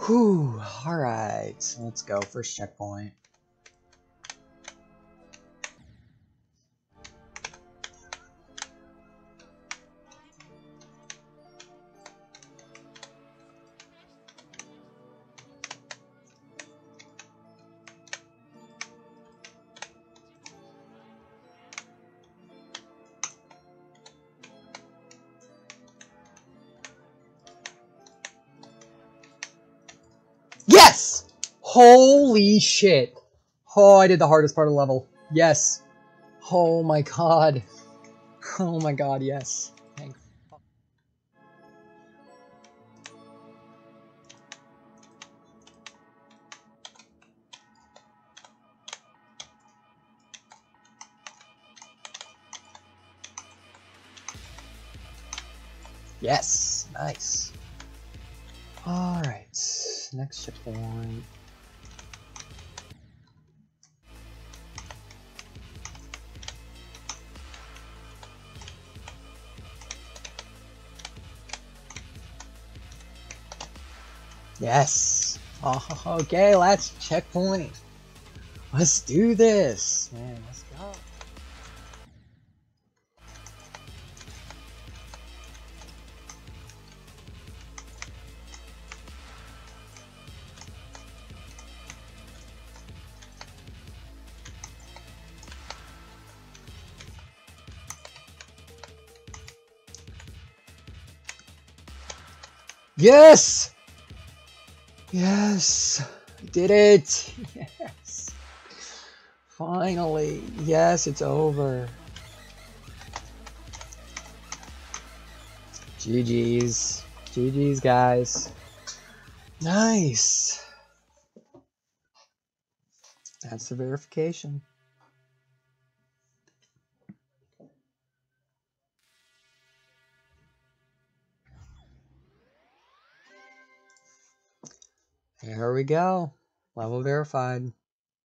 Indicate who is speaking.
Speaker 1: Whew, alright. Let's go. First checkpoint. Yes! Holy shit. Oh, I did the hardest part of the level. Yes. Oh my god. Oh my god, yes. Thank fuck. Yes. Nice. Alright. Next checkpoint. Yes. Oh, okay, last checkpoint. Let's do this. Man, let's go. Yes! Yes! I did it! Yes! Finally! Yes, it's over. GG's. GG's, guys. Nice! That's the verification. There we go. Level verified.